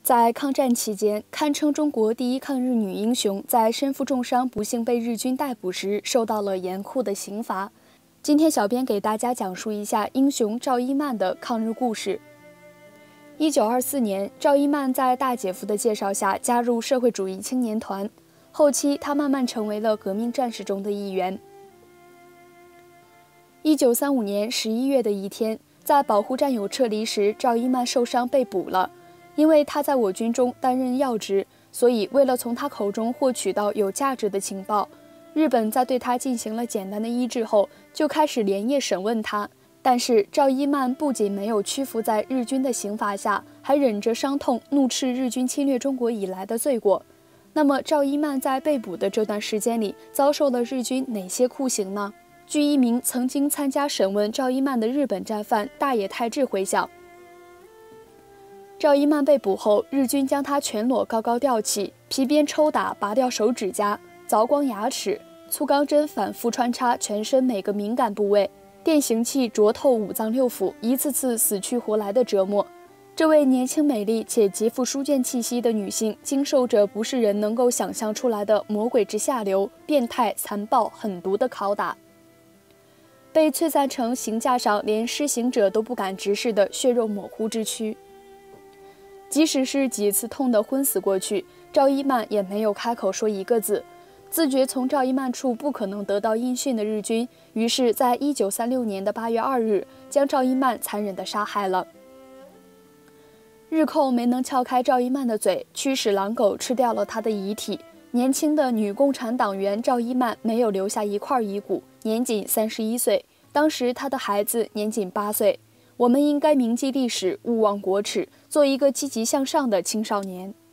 在抗战期间，堪称中国第一抗日女英雄，在身负重伤不幸被日军逮捕时，受到了严酷的刑罚。今天，小编给大家讲述一下英雄赵一曼的抗日故事。1924年，赵一曼在大姐夫的介绍下加入社会主义青年团，后期她慢慢成为了革命战士中的一员。1935年11月的一天，在保护战友撤离时，赵一曼受伤被捕了。因为他在我军中担任要职，所以为了从他口中获取到有价值的情报，日本在对他进行了简单的医治后，就开始连夜审问他。但是赵一曼不仅没有屈服在日军的刑罚下，还忍着伤痛怒斥日军侵略中国以来的罪过。那么赵一曼在被捕的这段时间里，遭受了日军哪些酷刑呢？据一名曾经参加审问赵一曼的日本战犯大野泰治回想，赵一曼被捕后，日军将她全裸高高吊起，皮鞭抽打，拔掉手指甲，凿光牙齿，粗钢针反复穿插全身每个敏感部位，电刑器灼透五脏六腑，一次次死去活来的折磨。这位年轻美丽且极富书卷气息的女性，经受着不是人能够想象出来的魔鬼之下流、变态、残暴、狠毒的拷打，被摧残成刑架上连施刑者都不敢直视的血肉模糊之躯。即使是几次痛得昏死过去，赵一曼也没有开口说一个字。自觉从赵一曼处不可能得到音讯的日军，于是在1936年的8月2日，将赵一曼残忍地杀害了。日寇没能撬开赵一曼的嘴，驱使狼狗吃掉了她的遗体。年轻的女共产党员赵一曼没有留下一块遗骨，年仅31岁，当时她的孩子年仅8岁。我们应该铭记历史，勿忘国耻，做一个积极向上的青少年。